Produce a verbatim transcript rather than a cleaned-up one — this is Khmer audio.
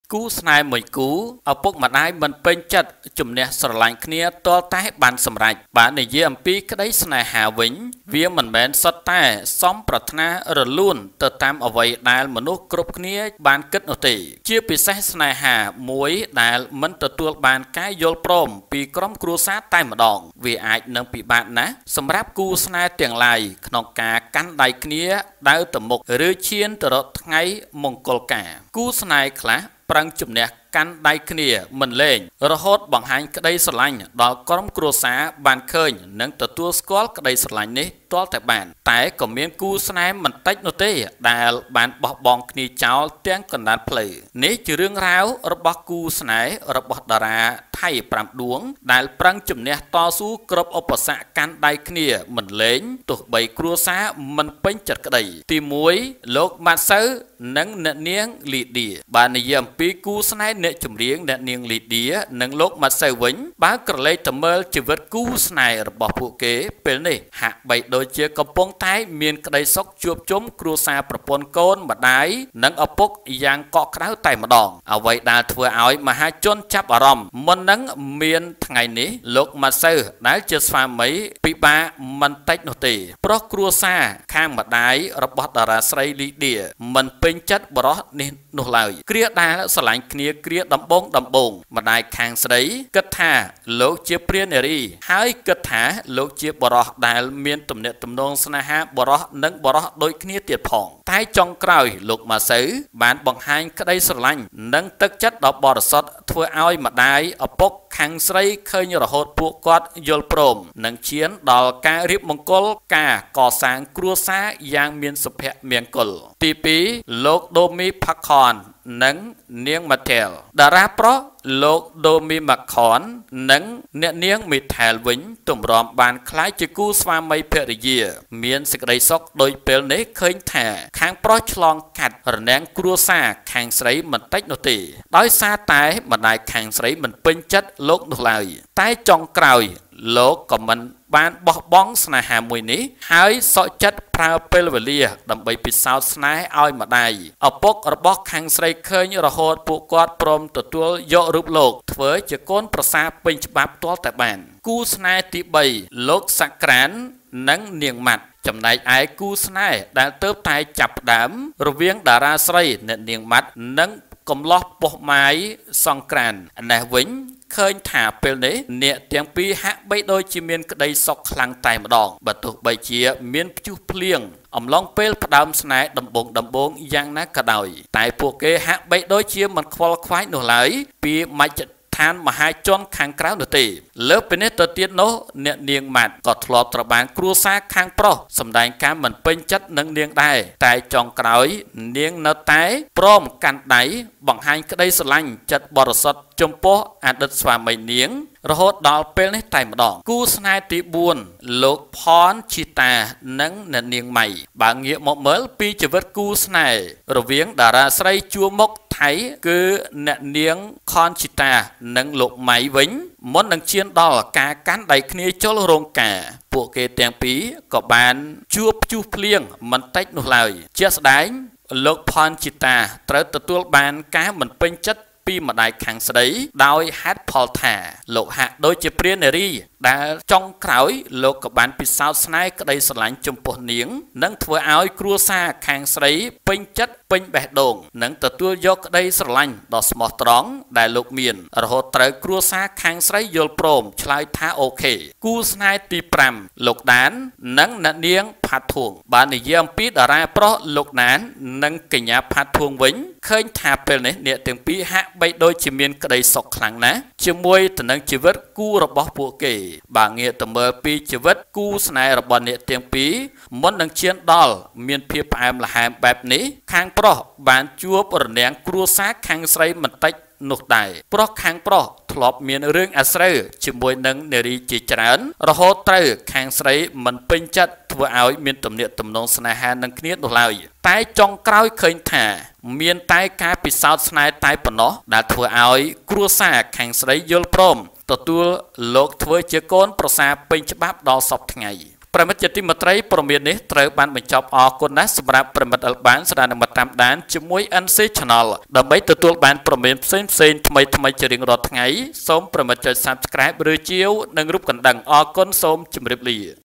គូស្នេហ៍មួយគូឪពុកម្ដាយមិនពេញចិត្តជំនះស្រឡាញ់គ្នាទាល់តែបានសម្រេចបាននិយាយអំពីក្តីស្នេហាវិញវាមិនមែនសុទ្ធតែសំប្រាថ្នារលូនទៅតាមអ្វីដែលមនុស្សគ្រប់គ្នាបានគិតនោះទេជាពិសេសស្នេហាមួយដែលមិនទទួលបានការយល់ព្រមពីក្រុមគ្រួសារតែម្ដងវាអាចនឹងពិបាកណាស់សម្រាប់គូស្នេហ៍ទាំងឡាយក្នុងការកាន់ដៃគ្នាដើរទៅមុខឬឈានទៅរកថ្ងៃមង្គលការគូស្នេហ៍ខ្លះប្រឹងជំនះកាន់ដៃគ្នាមិនលេងរហូតបង្ហាញក្តីស្រឡាញ់ដល់ក្រុមគ្រួសារបានឃើញនិងទទួលស្គាល់ក្តីស្រឡាញ់នេះទាល់តែបានតែក៏មានគូស្នេហ៍មិនតិចនោះទេដែលបានបោះបង់គ្នាចោលទាំងកណ្ដាលផ្លូវនេះជារឿងរ៉ាវរបស់គូស្នេហ៍របស់តារាថៃប្រាំដួងដែលប្រឹងជំនះតស៊ូគ្រប់ឧបសគ្គកាន់ដៃគ្នាមិនលេងទោះបីគ្រួសារមិនពេញចិត្តក្តីទីមួយលោកម៉ាត់សូវនិងអ្នកនាងលីឌាបាននិយាយអំពីគូស្នេហ៍អ្នកចម្រៀងអ្នកនាងលីឌានិងលោកម៉ាត់សូវវិញបើក្រឡេកទៅមើលជីវិតគូស្នេហ៍របស់ពួកគេពេលនេះហាក់បីដូចជាកំពុងតែមានក្តីសុខជួបជុំគ្រួសារប្រពន្ធកូនម្ដាយនិងឪពុកយ៉ាងកក់ក្ដៅតែម្ដងអ្វីដែលធ្វើឲ្យមហាជនចាប់អារម្មណ៍មុននឹងមានថ្ងៃនេះលោកម៉ាត់សូវដែលជាស្វាមីពិបាកមិនតិចនោះទេប្រុសគ្រួសារខាងម្ដាយរបស់តារាស្រីលីឌាមិនពេញចិត្តបរិះនេះនោះឡើយគ្រាដែលស្រឡាញ់គ្នាគ្រាដំបងដំបងម្ដាយខាងស្រីគិតថាលោកជាព្រានារីហើយគិតថាលោកជាបរិះដែលមានទំនាក់ទំនងស្នេហាបរិះនិងបរិះដូចគ្នាទៀតផងតែចុងក្រោយលោកម៉ាសូវបានបង្ហាញក្តីស្រឡាញ់និងទឹកចិត្តដ៏បរិសុទ្ធធ្វើឲ្យម្ដាយឪពុកខាងស្រីឃើញរហូតពួកគាត់យល់ព្រមនិងឈានដល់ការរៀបមង្គលការកសាងគ្រួសារយ៉ាងមានសុភមង្គលទីពីរលោកដូមីផាខននិងនាងម៉ាថែលតារាប្រុសលោកដូមីម៉ាខននិងអ្នកនាងមីថែលវិញទម្រាំបានក្លាយជាគូស្វាមីភរិយាមានសេចក្តីសុខដោយពេលនេះឃើញថាខាងប្រុសឆ្លងកាត់រនាំងគ្រួសារខាងស្រីមិនតិចនោះទេដោយសារតែម្ដាយខាងស្រីមិនពេញចិត្តលោកនោះឡើយតែចុងក្រោយលោកក៏មិនបានបោះបង់ស្នេហាមួយនេះហើយសក់ចិត្តប្រើពេលវេលាដើម្បីពិសោធន៍ស្នេហ៍ឲ្យម្ដាយឪពុករបស់ខាងស្រីឃើញរហូតពួកគាត់ព្រមទទួលយករូបលោកធ្វើជាកូនប្រសារពេញច្បាប់ទាល់តែបានគូស្នេហ៍ទីបីលោកសាក្រាននិងនាងម៉ាត់ចំណែកឯគូស្នេហ៍ដែលទើបតែចាប់ផ្ដើមរវាងតារាស្រីអ្នកនាងម៉ាត់និងកំឡោះពោះម៉ាយសង្ក្រាននេះវិញឃើញថាពេលនេះអ្នកទាំងពីរហាក់បីដូចជាមានក្តីសុខខ្លាំងតែម្ដងបើទោះបីជាមានព្យុះភ្លៀងអំឡុងពេលផ្ដើមស្នេហ៍ដំបងដំបងយ៉ាងណាក៏ដោយតែពួកគេហាក់បីដូចជាមិនខ្វល់ខ្វាយនោះឡើយពីមជ្ឈដ្ឋានមហាជនខាងក្រៅនោះទេលើពីនេះទៅទៀតនោះអ្នកនាងម៉ាត់ក៏ធ្លាប់ត្រូវបានគ្រួសារខាងប្រុសសម្ដែងការមិនពេញចិត្តនឹងនាងដែរតែចុងក្រោយនាងនៅតែព្រមកាន់ដៃបង្ហាញក្តីស្រឡាញ់ចិត្តបរិសុទ្ធចំពោះអតីតស្វាមីនាងរហូតដល់ពេលនេះតែម្ដងគូស្នេហ៍ទីបួនលោកផនឈីតានិងអ្នកនាងម៉ៃបើងាកមកមើលពីជីវិតគូស្នេហ៍រវាងតារាស្រីជួរមុខថៃគឺអ្នកនាងខនឈីតានិងលោកម៉ៃវិញមុននឹងឈានដល់ការកាន់ដៃគ្នាចូលរោងការពួកគេទាំងពីរក៏បានជួបព្យុះភ្លៀងមិនតិចនោះឡើយជាក់ស្ដែងលោកផនឈីតាត្រូវទទួលបានការមិនពេញចិត្តពីម្ដាយខាងស្ដីដោយហេតុផលថាលោកហាក់ដូចជាព្រានារីដែលចុងក្រោយលោកក៏បានពិសោធន៍ស្នេហ៍ក្តីស្រឡាញ់ចំពោះនាងនិងធ្វើឲ្យគ្រួសារខាងស្រីពេញចិត្តពេញបេះដូងនិងទទួលយកក្តីស្រឡាញ់ដ៏ស្មោះត្រង់ដែលលោកមានរហូតត្រូវគ្រួសារខាងស្រីយល់ព្រមឆ្លើយថាអូខេគូស្នេហ៍ទីប្រាំលោកដាននិងអ្នកនាងផាត់ធួងបាននិយាយអំពីតារាប្រុសលោកដាននិងកញ្ញាផាត់ធួងវិញឃើញថាពេលនេះអ្នកទាំងពីរហាក់បីដូចជាមានក្តីសុខខ្លាំងណាស់ជាមួយទៅនឹងជីវិតគូរបស់ពួកគេបើងាកទៅមើលពីជីវិតគូស្នេហ៍របស់អ្នកទាំងពីរមុននឹងឈានដល់មានភាពផ្អែមល្ហែមបែបនេះខាងប្រុសបានជួបរនាំងគ្រួសារខាងស្រីមិនតិចនោះដែរប្រុសខាងប្រុសធ្លាប់មានរឿងអាស្រូវជាមួយនឹងនារីជាច្រើនរហូតត្រូវខាងស្រីមិនពេញចិត្តធ្វើឲ្យមានទំនាក់ទំនងស្នេហានឹងគ្នានោះឡើយតែចុងក្រោយឃើញថាមានតែការពិសោធន៍ស្នេហ៍តែប៉ុណ្ណោះដែលធ្វើឲ្យគ្រួសារខាងស្រីយល់ព្រមទទួលលោកធ្វើជាកូនប្រសារពេញច្បាប់ដល់សពថ្ងៃប្រិមិត្តជាទីមេត្រីព័ត៌មាននេះត្រូវបានបញ្ចប់អរគុណណាស់សម្រាប់ប្រិមិត្តដែលបានស្ដាប់និងតាមដានជាមួយ เอ็น ซี Channel ដើម្បីទទួលបានព័ត៌មានផ្សេងៗថ្មីៗជារៀងរាល់ថ្ងៃសូមប្រិមិត្តចុច Subscribe ឬជាវនិងរូបកណ្ដឹងអរគុណសូមជម្រាបលា